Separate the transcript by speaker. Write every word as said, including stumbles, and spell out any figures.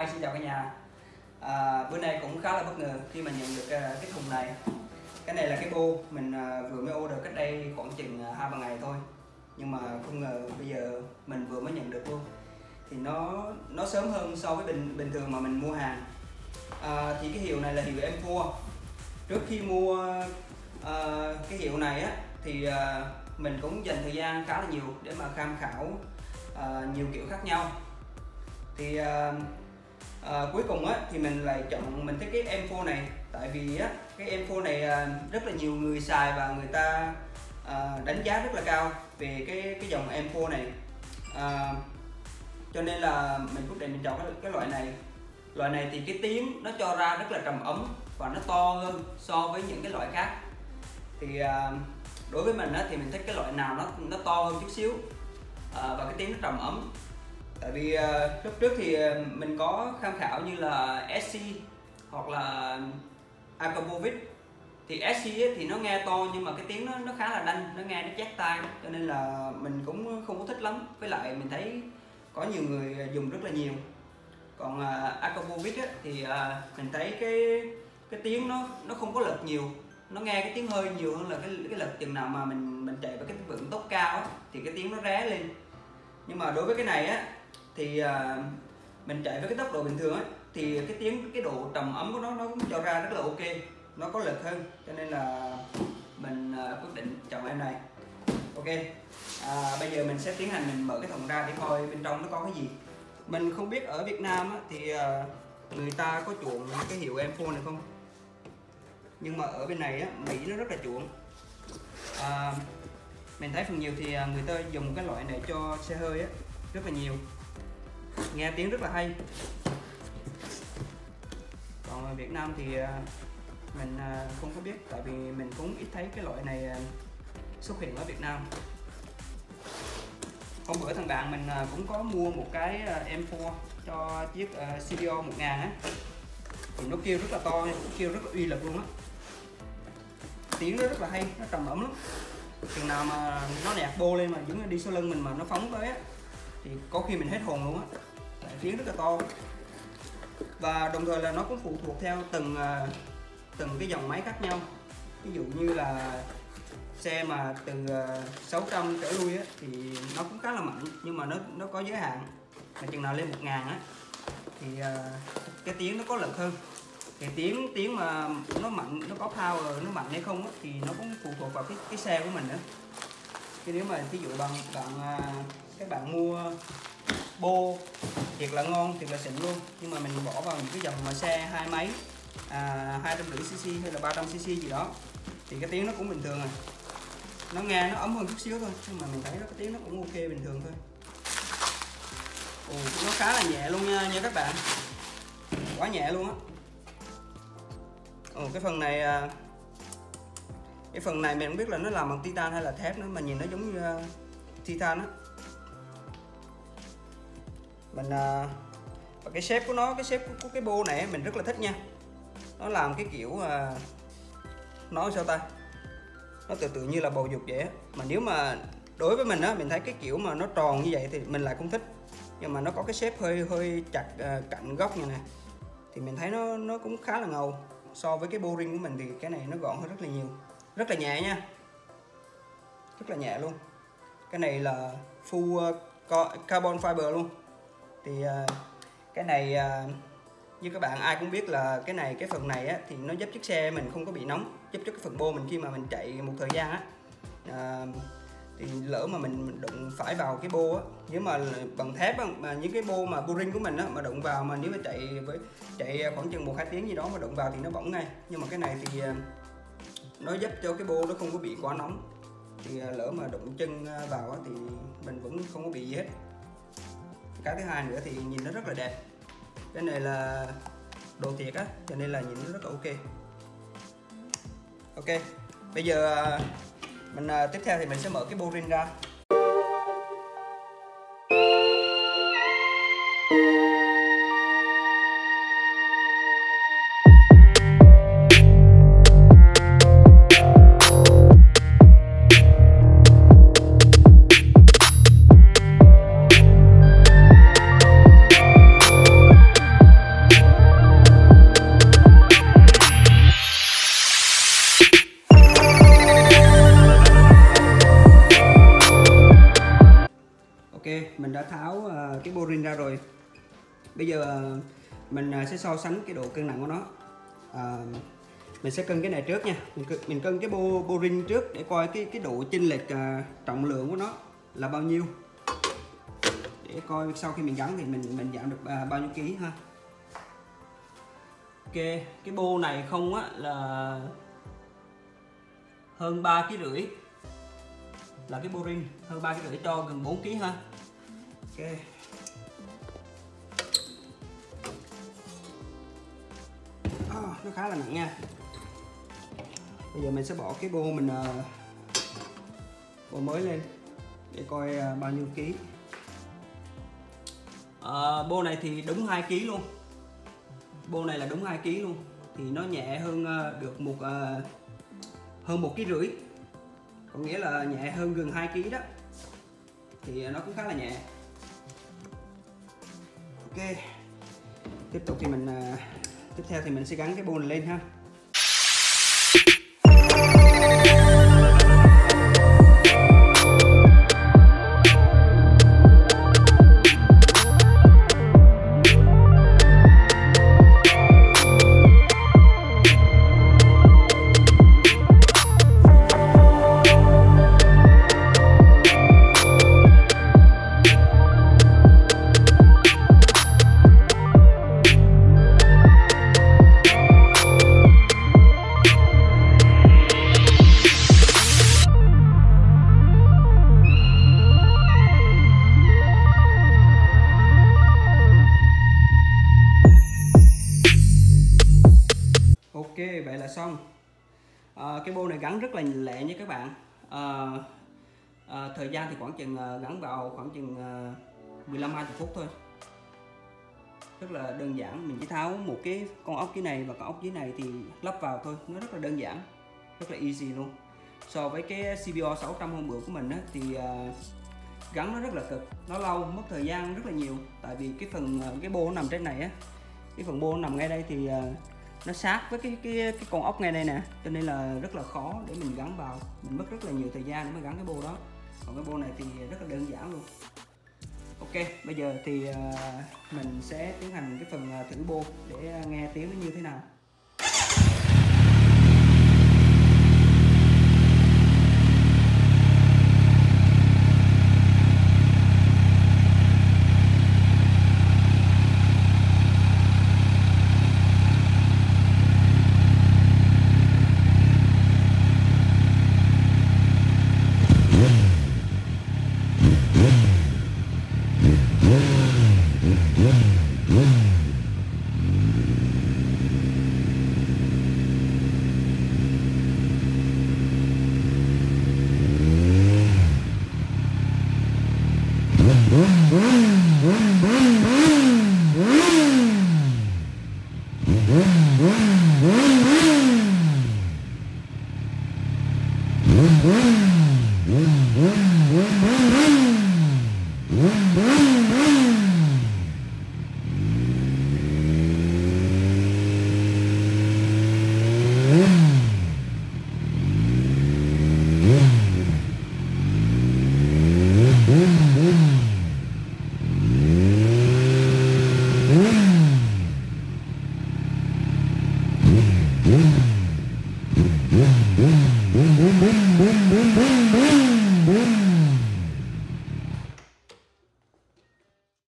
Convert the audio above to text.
Speaker 1: Xin chào cả nhà. À, bữa nay cũng khá là bất ngờ khi mà nhận được uh, cái thùng này. Cái này là cái bô mình uh, vừa mới order cách đây khoảng chừng hai ba ngày thôi, nhưng mà không ngờ bây giờ mình vừa mới nhận được luôn. Thì nó nó sớm hơn so với bình bình thường mà mình mua hàng. À, thì cái hiệu này là hiệu em bốn. Trước khi mua uh, cái hiệu này á thì uh, mình cũng dành thời gian khá là nhiều để mà tham khảo uh, nhiều kiểu khác nhau. Thì uh, À, cuối cùng á thì mình lại chọn mình thích cái em bốn này, tại vì á cái em bốn này à, rất là nhiều người xài và người ta à, đánh giá rất là cao về cái cái dòng em bốn này, à, cho nên là mình quyết định mình chọn cái, cái loại này. Loại này thì cái tiếng nó cho ra rất là trầm ấm và nó to hơn so với những cái loại khác. Thì à, đối với mình á thì mình thích cái loại nào nó nó to hơn chút xíu, à, và cái tiếng nó trầm ấm. Tại vì uh, lúc trước thì uh, mình có tham khảo như là ét xê hoặc là Aquabovic. Thì ét xê thì nó nghe to nhưng mà cái tiếng nó nó khá là đanh, nó nghe nó chát tai, cho nên là mình cũng không có thích lắm. Với lại mình thấy có nhiều người dùng rất là nhiều. Còn uh, Aquabovic thì uh, mình thấy cái cái tiếng nó nó không có lật nhiều, nó nghe cái tiếng hơi nhiều hơn là cái cái lật. Chừng nào mà mình mình chạy với cái vận tốc cao á, thì cái tiếng nó ré lên. Nhưng mà đối với cái này á thì uh, mình chạy với cái tốc độ bình thường ấy, thì cái tiếng cái độ trầm ấm của nó nó cũng cho ra rất là ok, nó có lực hơn, cho nên là mình uh, quyết định chọn em này. Ok, à, bây giờ mình sẽ tiến hành mình mở cái thùng ra để coi bên trong nó có cái gì. Mình không biết ở Việt Nam á, thì uh, người ta có chuộng cái hiệu em bốn này không, nhưng mà ở bên này á, Mỹ nó rất là chuộng. À, mình thấy phần nhiều thì người ta dùng cái loại này cho xe hơi á, rất là nhiều, nghe tiếng rất là hay. Còn ở Việt Nam thì mình không có biết, tại vì mình cũng ít thấy cái loại này xuất hiện ở Việt Nam. Hôm bữa thằng bạn mình cũng có mua một cái em bốn cho chiếc xê đê o một nghìn á, thì nó kêu rất là to, kêu rất là uy lực luôn á, tiếng nó rất là hay, nó trầm ấm lắm. Chừng nào mà nó nẹt bô lên mà giống như đi sau lưng mình mà nó phóng tới á, thì có khi mình hết hồn luôn á, tại tiếng rất là to. Và đồng thời là nó cũng phụ thuộc theo từng từng cái dòng máy khác nhau. Ví dụ như là xe mà từ sáu trăm trở lui á, thì nó cũng khá là mạnh, nhưng mà nó nó có giới hạn. Mà chừng nào lên một nghìn á thì cái tiếng nó có lực hơn. Thì tiếng tiếng mà nó mạnh, nó có power, nó mạnh hay không á, thì nó cũng phụ thuộc vào cái cái xe của mình nữa. Thì nếu mà ví dụ bạn bạn các bạn mua bô thiệt là ngon, thiệt là xịn luôn, nhưng mà mình bỏ vào những cái dòng mà xe hai máy à, hai trăm rưỡi xê xê hay là ba trăm xê xê gì đó, thì cái tiếng nó cũng bình thường rồi, nó nghe nó ấm hơn chút xíu thôi, nhưng mà mình thấy nó cái tiếng nó cũng ok bình thường thôi. Ồ, nó khá là nhẹ luôn nha, nha các bạn, quá nhẹ luôn á. Ồ, cái phần này cái phần này mình không biết là nó làm bằng titan hay là thép nữa, mà nhìn nó giống như uh, titan á. Mình uh, và cái shape của nó, cái shape của, của cái bô này mình rất là thích nha. Nó làm cái kiểu uh, nói sao ta, nó tự tự như là bầu dục vậy á. Mà nếu mà đối với mình á, mình thấy cái kiểu mà nó tròn như vậy thì mình lại không thích, nhưng mà nó có cái shape hơi hơi chặt uh, cạnh góc như này thì mình thấy nó nó cũng khá là ngầu. So với cái bô ring của mình thì cái này nó gọn hơn rất là nhiều, rất là nhẹ nha, rất là nhẹ luôn. Cái này là full carbon fiber luôn. Thì cái này như các bạn ai cũng biết là cái này, cái phần này á, thì nó giúp chiếc xe mình không có bị nóng, giúp cho cái phần bô mình khi mà mình chạy một thời gian á, à, thì lỡ mà mình đụng phải vào cái bô á, nếu mà bằng thép á, mà những cái bô mà bô ring của mình á, mà đụng vào, mà nếu mà chạy với chạy khoảng chừng một hai tiếng gì đó mà đụng vào thì nó bỏng ngay. Nhưng mà cái này thì nó giúp cho cái bô nó không có bị quá nóng, thì lỡ mà đụng chân vào á, thì mình vẫn không có bị gì hết. Cái thứ hai nữa thì nhìn nó rất là đẹp. Cái này là đồ thiệt á, cho nên là nhìn nó rất là ok. Ok, bây giờ mình tiếp theo thì mình sẽ mở cái bô ring ra. mình đã tháo uh, cái bo-rin ra rồi. Bây giờ uh, mình uh, sẽ so sánh cái độ cân nặng của nó. Uh, mình sẽ cân cái này trước nha. Mình cân, mình cân cái bo bo-rin trước để coi cái cái độ chênh lệch uh, trọng lượng của nó là bao nhiêu. Để coi sau khi mình gắn thì mình mình giảm được uh, bao nhiêu ký ha. Ok, cái bo này không á là hơn ba ký rưỡi, là cái bo-rin hơn ba ký rưỡi cho gần bốn ký ha. Ok. Oh, nó khá là nặng nha. Bây giờ mình sẽ bỏ cái bo mình uh, bo mới lên để coi uh, bao nhiêu ký. Uh, bo này thì đúng hai ký luôn. Bo này là đúng hai ký luôn. Thì nó nhẹ hơn uh, được một uh, hơn một ký rưỡi. Có nghĩa là nhẹ hơn gần hai ký đó. Thì nó cũng khá là nhẹ. Ok. Tiếp tục thì mình uh, tiếp theo thì mình sẽ gắn cái bo này lên ha. Ok, vậy là xong. À, cái bo này gắn rất là lẹ nha các bạn. À, à, thời gian thì khoảng chừng uh, gắn vào khoảng chừng uh, mười lăm hai mươi phút thôi. Rất là đơn giản, mình chỉ tháo một cái con ốc dưới này và con ốc dưới này thì lắp vào thôi, nó rất là đơn giản, rất là easy luôn. So với cái xê pê o sáu trăm hôm bữa của mình á, thì uh, gắn nó rất là cực, nó lâu, mất thời gian rất là nhiều. Tại vì cái phần uh, cái bo nó nằm trên này á, cái phần bo nó nằm ngay đây thì uh, nó sát với cái cái cái con ốc ngay đây nè, cho nên là rất là khó để mình gắn vào, mình mất rất là nhiều thời gian để mà gắn cái bo đó. Còn cái bo này thì rất là đơn giản luôn. Ok, bây giờ thì uh, mình sẽ tiến hành cái phần uh, thử bo để uh, nghe tiếng nó như thế nào. Mm-hmm.